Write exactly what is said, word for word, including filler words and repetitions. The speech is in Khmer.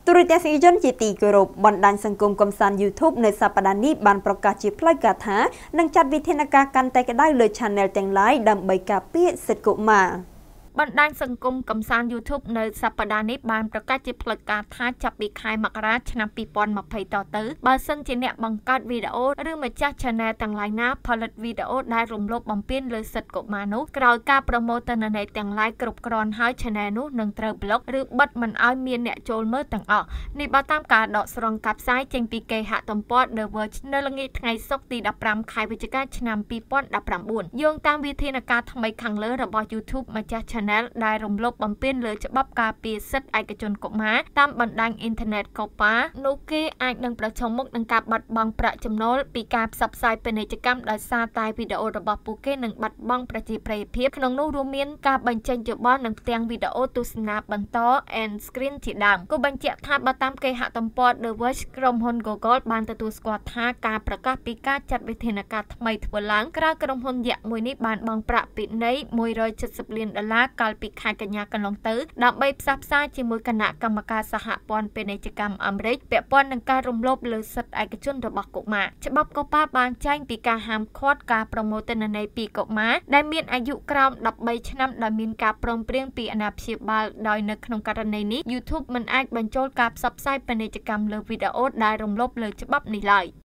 ទូរទស្សនិកជនជាទីគោរពបណ្ដាញសង្គមកំសាន្ត YouTube នៅសប្តាហ៍នេះបានប្រកាសជាផ្លូវការថានឹងចាត់វិធានការកាន់តែក្តៅលើ Channel ទាំងឡាយដើម្បីការពារសិទ្ធិកុមារបណ្ដាញសង្គមកំសាន្ត YouTube នៅសប្តាហ៍នេះបានប្រកាសជាផ្លូវការថាចាប់ពីខែមករាឆ្នាំ ពីរពាន់ម្ភៃ តទៅបើសិនជាអ្នកបង្កើតវីដេអូឬម្ចាស់ Channel ទាំងឡាយណាផលិតវីដេអូដែលរំលោភបំពានលើសិទ្ធិកុមារនោះក្រោយការប្រមូលទិន្នន័យទាំងឡាយគ្រប់គ្រាន់ហើយ Channel នោះនឹងត្រូវ block ឬបិទមិនឲ្យមានអ្នកចូលមើលទាំងអស់នេះបើតាមការដកស្រង់ការផ្សាយចេញពីគេហទំព័រ The Verge នៅល្ងាចថ្ងៃសុក្រទី ដប់ប្រាំ ខែវិច្ឆិកាឆ្នាំ ពីរពាន់ដប់ប្រាំបួន យោងតាមវិធានការថ្មីខាងលើរបស់ YouTube ម្ចាស់ Channel ដែលរំលោភបំពានលើច្បាប់ការពារសិទ្ធិឯកជនកុមារតាមបណ្ដាញអ៊ីនធឺណិតកូប៉ានោះគេអាចនឹងប្រឈមមុខនឹងការបាត់បង់ប្រាក់ចំណូលពីការផ្សព្វផ្សាយពាណិជ្ជកម្មដោយសារតែវីដេអូរបស់ពួកគេនឹងបាត់បង់ប្រជាប្រិយភាពក្នុងនោះរួមមានការបញ្ចេញយោបល់និងផ្ទាំងវីដេអូទស្សនាបន្ត end screen ជាដើមគូបញ្ជាក់ថាបើតាមគេហទំព័រ The Verge ក្រុមហ៊ុន Google បានទទួលស្គាល់ថាការប្រកាសពីការចាត់វិធានការថ្មីធ្វើឡើងក្រោយក្រុមហ៊ុនយក្សមួយនេះបានបង់ប្រាក់ពិន័យ មួយរយเจ็ดสิบ លានដុល្លារកាលពីខែកញ្ញាកន្លងទៅដើម្បីផ្សះផ្សាជាមួយគណៈកម្មការសហព័ន្ធពាណិជ្ជកម្មអាមេរិកពាក់ព័ន្ធនឹងការរំលោភលើសិទ្ធិឯកជនរបស់កុមារច្បាប់កូប៉ាបានចែងពីការហាមឃាត់ការប្រមូលទិន្នន័យពីកុមារដែលមានអាយុក្រោម ដប់បី ឆ្នាំដោយមានការព្រមព្រៀងពីអាណាព្យាបាលដោយនៅក្នុងករណីនេះ YouTube មិនអាចបញ្ចូលការផ្សព្វផ្សាយពាណិជ្ជកម្មលើវីដេអូដែលរំលោភលើច្បាប់នេះឡើយ